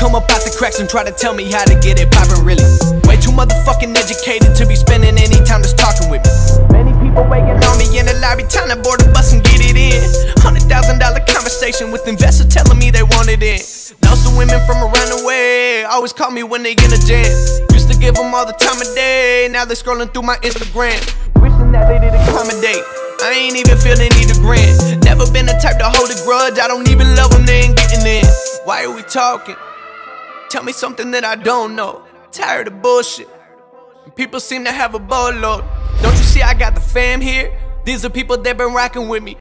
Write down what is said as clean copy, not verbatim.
come up out the cracks and try to tell me how to get it poppin' really. Way too motherfucking educated to be spending any time just talking with me. Many people waiting on me in the lobby, time to board the bus and get it in. $100,000 conversation with investors telling me they want it in. Lots of women from around the way always call me when they in a jam. Used to give them all the time of day, now they scrolling through my Instagram, wishing that they did accommodate. I ain't even feeling either grand. Never been the type to hold a grudge, I don't even love them, they ain't getting in. Why are we talking? Tell me something that I don't know. Tired of bullshit. People seem to have a boatload. Don't you see I got the fam here? These are people that been rocking with me.